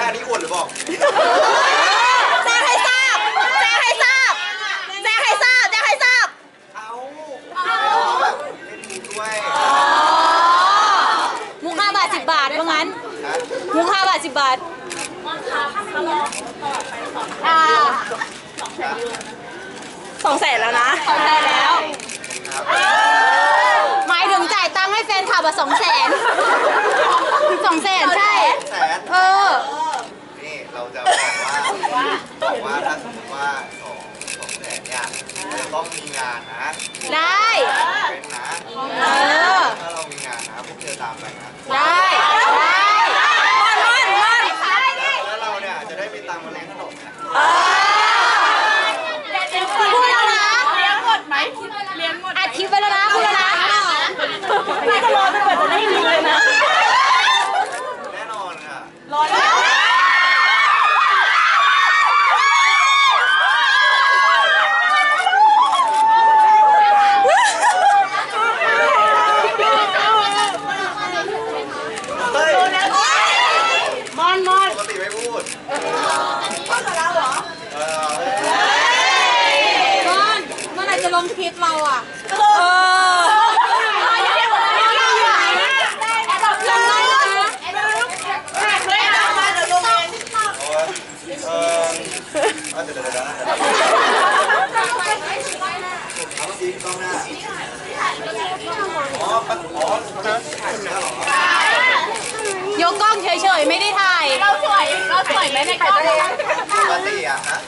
อันนี้อวดหรือบอกแจ้งให้ทราบแจ้งให้ทราบแจ้งให้ทราบแจ้งให้ทราบเอาเล่นมุกด้วยมุก5 บาท 10 บาทว่างั้นมุก5 บาท 10 บาท200,000แล้วนะ200,000แล้วหมายถึงจ่ายตังค์ให้แฟนคลับ200,000 200,000ใช่นี่เราจะบอกว่าถ้าสมมติว่า200,000เนี่ยต้องมีงานนะได้เป็นนะถ้าเรามีงานนะพวกเธอตามไปนะได้แล้วเราเนี่ยจะได้มีตังค์มาเลี้ยงขนมนะพูดแล้วนะเลี้ยงหมดไหมเลี้ยงหมดอัดคลิปไปแล้วนะพูดแล้วนะพี่จะรอจนกว่าจะได้ยินเลยนะแน่นอนค่ะรอแล้วปกติไม่พูดพูดกับเราเหรอเมื่อไหร่จะลงคลิปเราอ่ะยกกล้องเฉยๆไม่ได้ถ่ายเราสวยไหมในกล้องปกติอะฮะ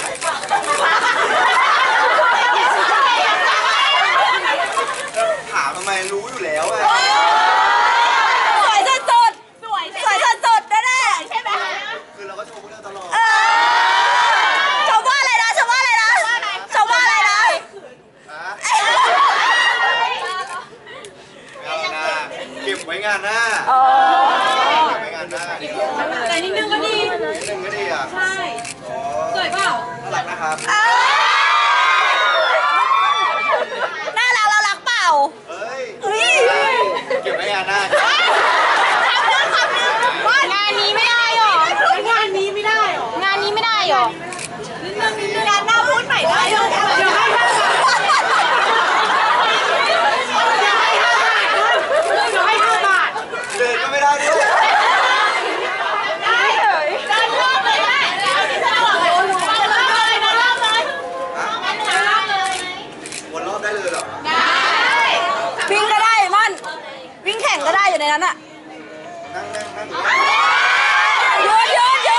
ถามทำไมรู้อยู่แล้วอะสวยสดแน่ๆใช่ไหมคือเราก็โชว์พวกเราตลอดชมว่าอะไรนะเก็บไว้งานหน้าแต่นิดนึงก็ดีอ่ะใช่สวยเปล่าน่ารักนะครับน่ารักเรารักเปล่าเก็บไว้งานหน้างานนี้ไม่ได้หรองานนี้ไม่ได้หรองานหน้าพูดใหม่ได้เดี๋ยวให้5 บาทเดินก็ไม่ได้ด้วยวนรอบได้เลยเหรอวิ่งก็ได้ม่อนวิ่งแข่งก็ได้อยู่ในนั้นอะนั่งโยน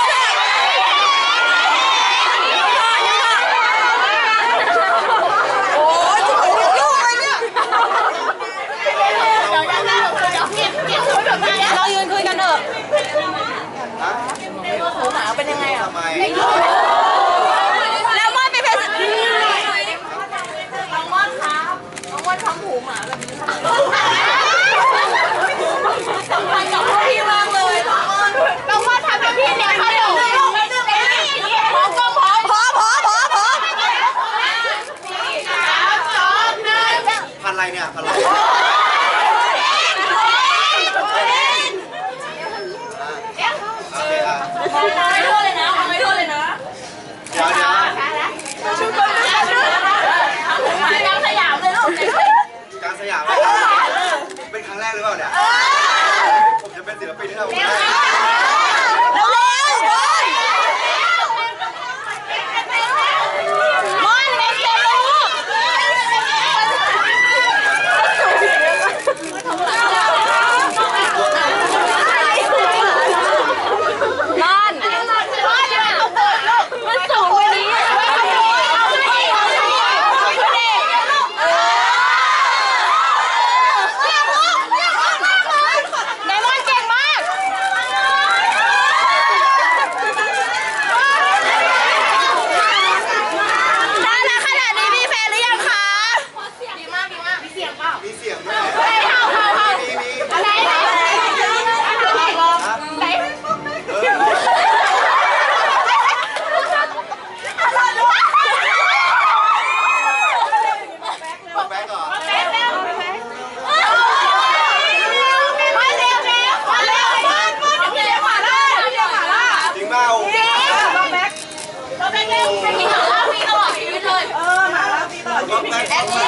โอ้ยลูกเลยเนี่ยเรายืนคุยกันเถอะหูหมาเป็นยังไงอ่ะแล้วม่อนไปเพชรน้องม่อนทำหูหมาแบบนี้สำคัญกับพวกพี่มากเลยน้องม่อนทำแบบพี่เนี่ยเขาเดี๋ยวพร้อมพันอะไรเนี่ยพันอะไรไม่โทษเลยนะเดี๋ยวการสยามเลยลูกการสยามเป็นครั้งแรกหรือเปล่าเนี่ยผมจะเป็นศิลปินที่ทำได้เต้องกันต้องกัน